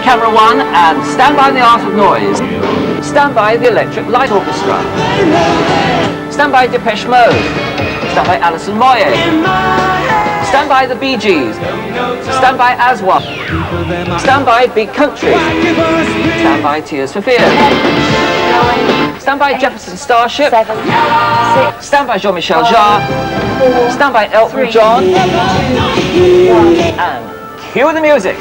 camera one, and stand by the art of noise. Stand by the Electric Light Orchestra. Stand by Depeche Mode. Stand by Alison Moyet. Stand by the Bee Gees. Stand by Aswad. Stand by Big Country. Stand by Tears for Fears. Stand by Jefferson Starship. 7, 6. Stand by Jean-Michel Jarre. Stand by Elton John. And cue the music.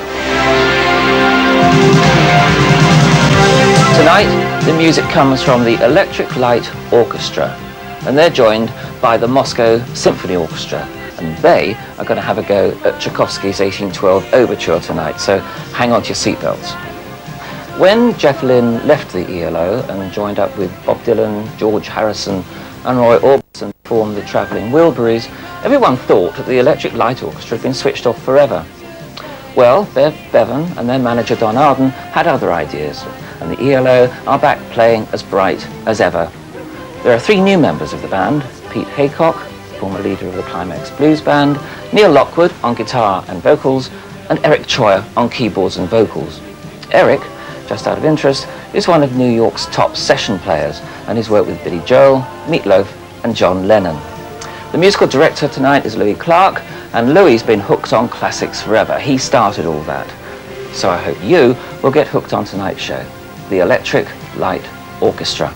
Tonight, the music comes from the Electric Light Orchestra, and they're joined by the Moscow Symphony Orchestra, and they are going to have a go at Tchaikovsky's 1812 Overture tonight, so hang on to your seatbelts. When Jeff Lynne left the ELO and joined up with Bob Dylan, George Harrison and Roy Orbison to form the Travelling Wilburys, everyone thought that the Electric Light Orchestra had been switched off forever. Well, Bevan and their manager Don Arden had other ideas, and the ELO are back playing as bright as ever. There are 3 new members of the band: Pete Haycock, former leader of the Climax Blues Band, Neil Lockwood on guitar and vocals, and Eric Troyer on keyboards and vocals. Eric, just out of interest, is one of New York's top session players, and he's worked with Billy Joel, Meatloaf and John Lennon. The musical director tonight is Louis Clark, and Louis's been hooked on classics forever. He started all that. So I hope you will get hooked on tonight's show, the Electric Light Orchestra.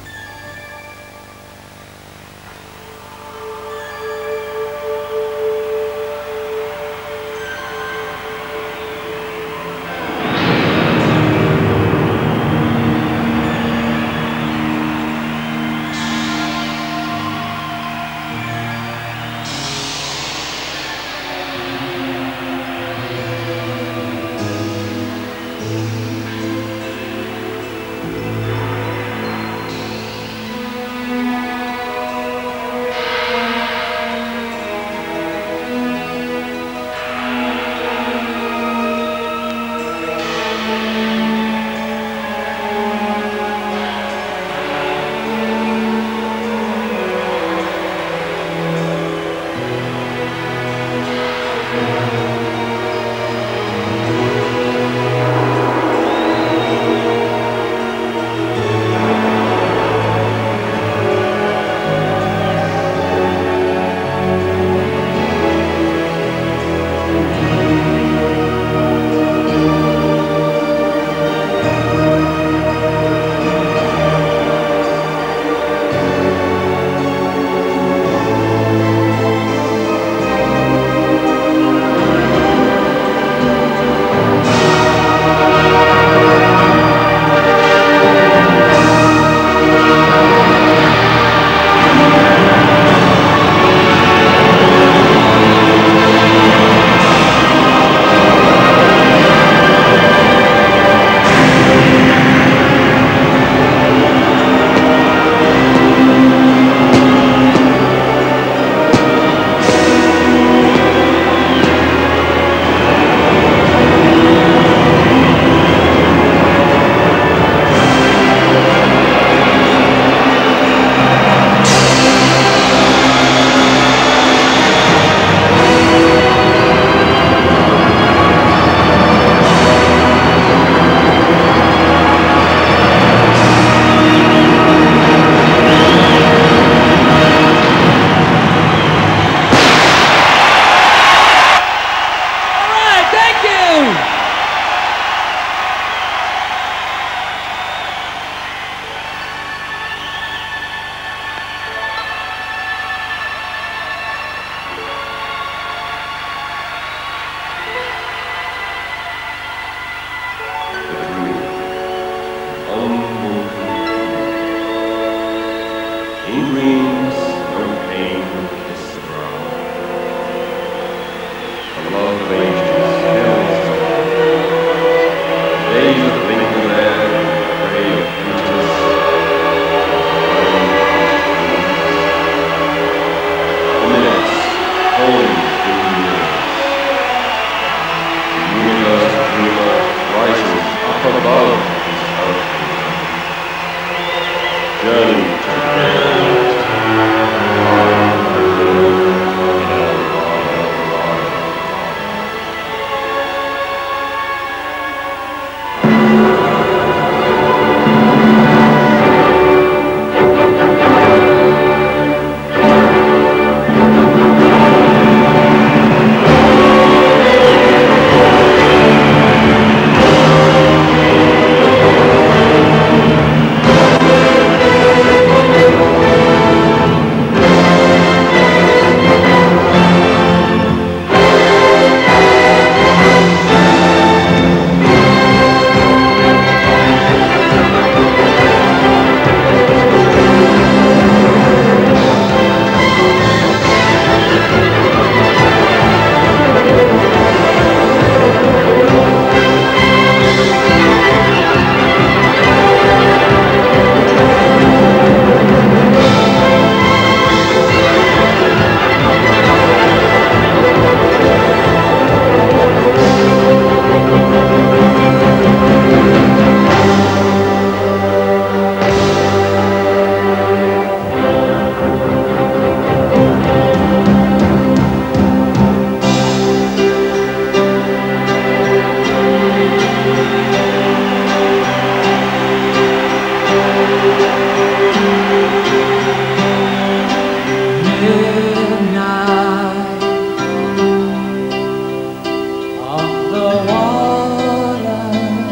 water.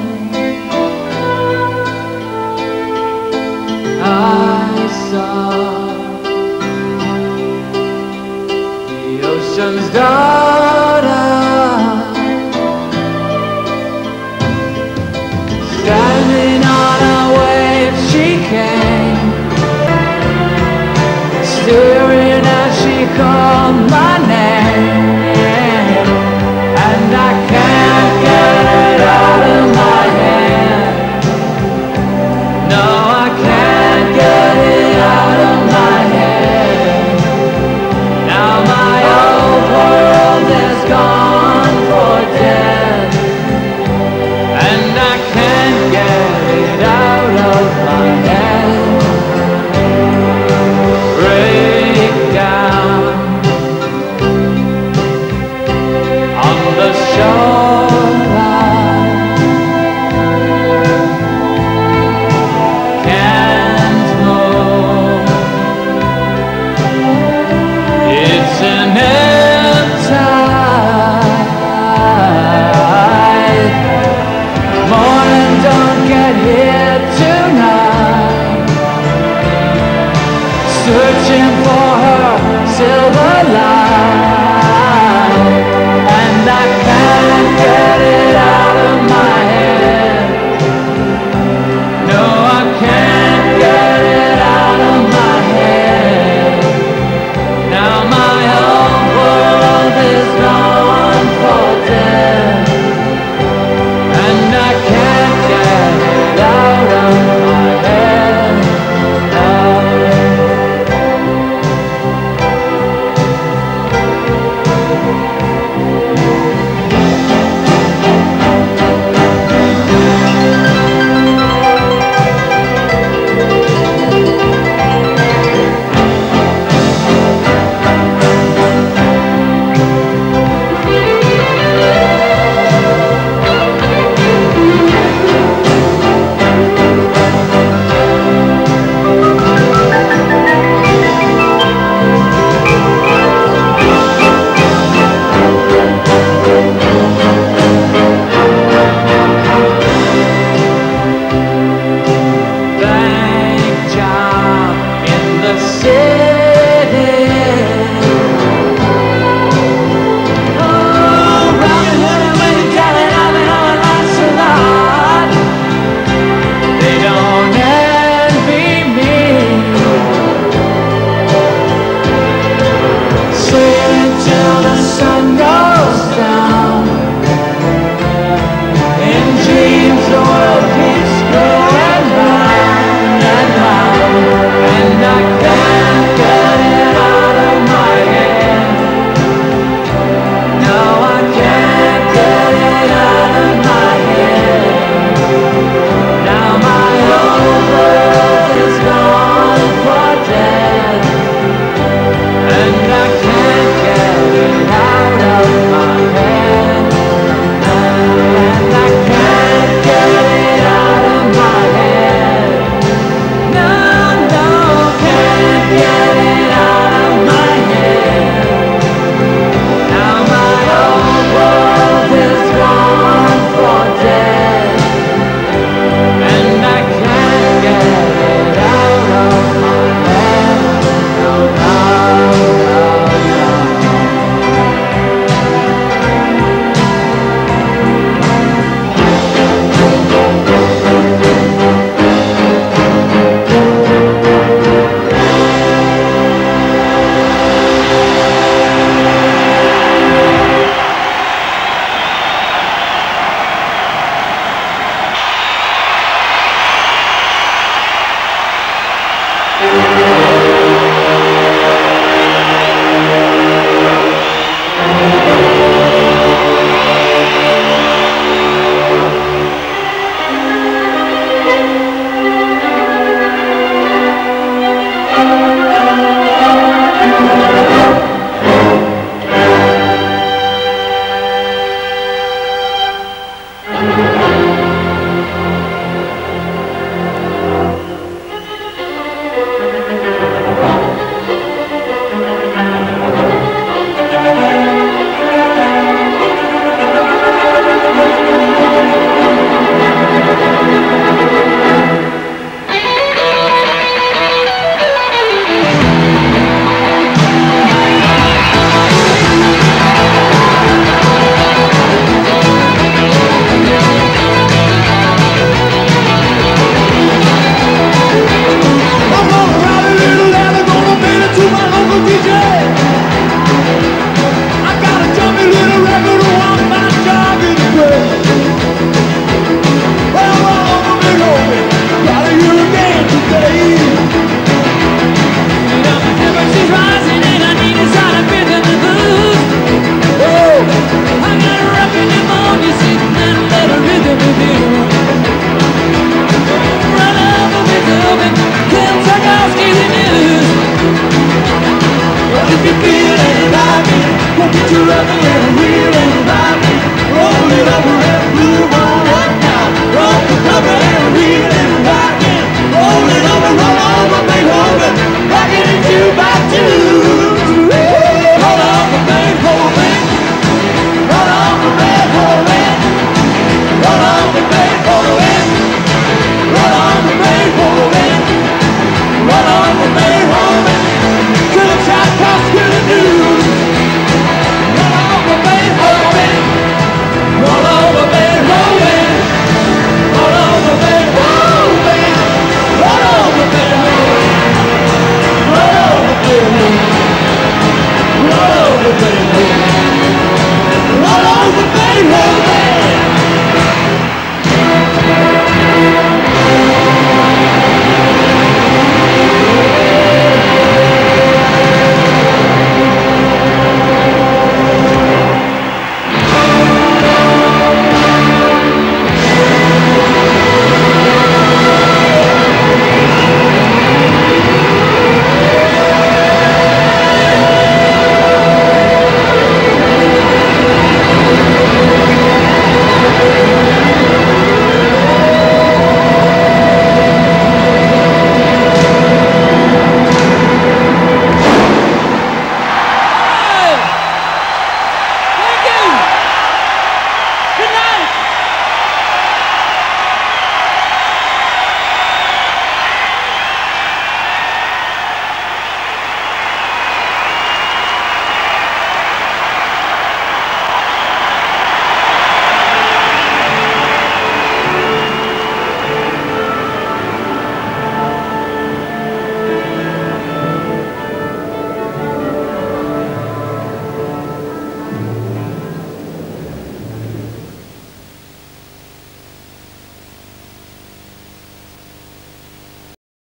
I saw the ocean's daughter standing on a wave. She came, staring as she called my name.